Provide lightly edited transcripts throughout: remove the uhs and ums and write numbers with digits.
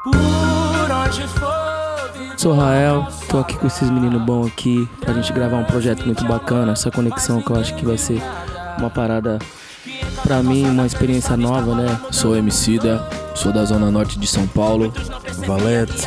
Sou Rael, tô aqui com esses meninos bons aqui pra gente gravar um projeto muito bacana, essa conexão que eu acho que vai ser uma parada pra mim, uma experiência nova, né? Sou Emicida, sou da zona norte de São Paulo, Valete,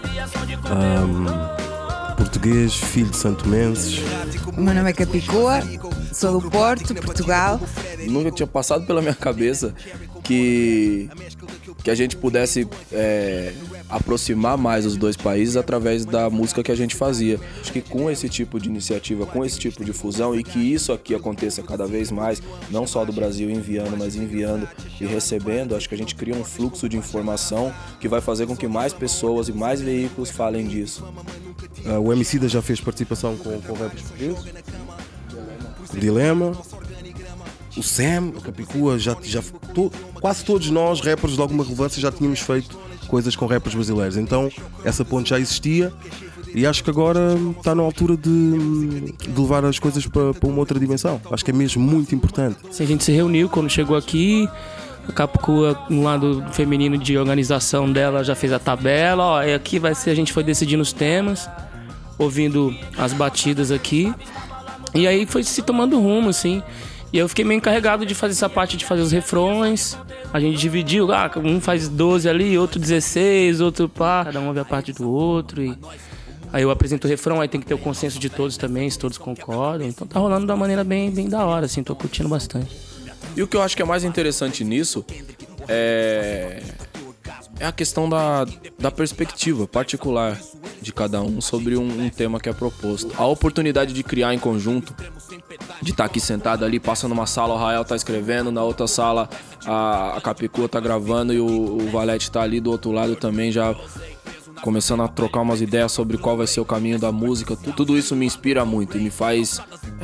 português, filho de santomenses. O meu nome é Capicua, sou do Porto, Portugal. Nunca tinha passado pela minha cabeça que a gente pudesse aproximar mais os dois países através da música que a gente fazia. Acho que com esse tipo de iniciativa, com esse tipo de fusão, e que isso aqui aconteça cada vez mais, não só do Brasil enviando, mas enviando e recebendo, acho que a gente cria um fluxo de informação que vai fazer com que mais pessoas e mais veículos falem disso. O Emicida já fez participação com rappers portugueses. O Dilema. O Sam, o Capicua, quase todos nós, rappers de alguma relevância, já tínhamos feito coisas com rappers brasileiros. Então, essa ponte já existia e acho que agora está na altura de levar as coisas para uma outra dimensão. Acho que é mesmo muito importante. A gente se reuniu quando chegou aqui, a Capicua, no lado feminino de organização dela, já fez a tabela. Ó, aqui vai ser, a gente foi decidindo os temas, ouvindo as batidas aqui, e aí foi se tomando rumo, assim. E eu fiquei meio encarregado de fazer essa parte de fazer os refrões. A gente dividiu, um faz 12 ali, outro 16, outro pá. Cada um vê a parte do outro. E aí eu apresento o refrão, aí tem que ter o consenso de todos também, se todos concordam. Então tá rolando de uma maneira bem da hora, assim, tô curtindo bastante. E o que eu acho que é mais interessante nisso é a questão da perspectiva particular de cada um sobre um tema que é proposto. A oportunidade de criar em conjunto, de estar aqui sentado ali, passa numa sala, o Rael tá escrevendo, na outra sala a Capicua tá gravando e o Valete tá ali do outro lado também, já começando a trocar umas ideias sobre qual vai ser o caminho da música. Tudo isso me inspira muito e me faz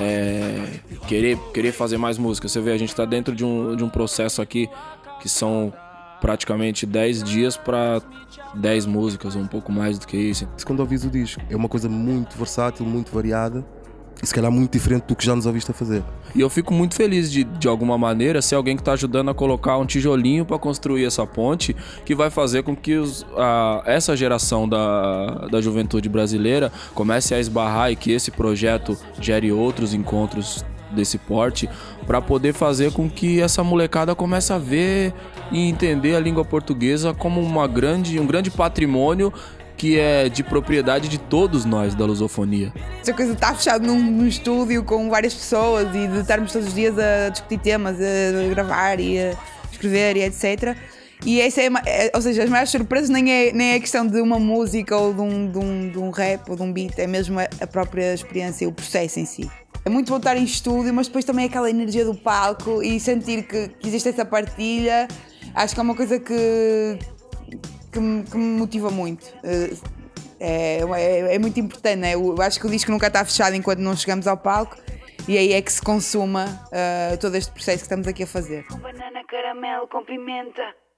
querer fazer mais música. Você vê, a gente tá dentro de um processo aqui que são praticamente 10 dias para 10 músicas, ou um pouco mais do que isso. Quando ouvis o disco, é uma coisa muito versátil, muito variada e se calhar muito diferente do que já nos ouviste a fazer. E eu fico muito feliz de alguma maneira ser alguém que está ajudando a colocar um tijolinho para construir essa ponte que vai fazer com que essa geração da juventude brasileira comece a esbarrar e que esse projeto gere outros encontros desse porte para poder fazer com que essa molecada comece a ver e entender a língua portuguesa como um grande patrimônio que é de propriedade de todos nós da lusofonia. Essa coisa de estar fechado num estúdio com várias pessoas e de estarmos todos os dias a discutir temas, a gravar e a escrever e etc. E essa ou seja, as maiores surpresas nem é questão de uma música ou de um rap ou de um beat, é mesmo a própria experiência, o processo em si. É muito bom estar em estúdio, mas depois também aquela energia do palco e sentir que existe essa partilha, acho que é uma coisa que me motiva muito. É muito importante, né? Eu acho que o disco nunca está fechado enquanto não chegamos ao palco e aí é que se consuma todo este processo que estamos aqui a fazer. Banana, caramelo com pimenta.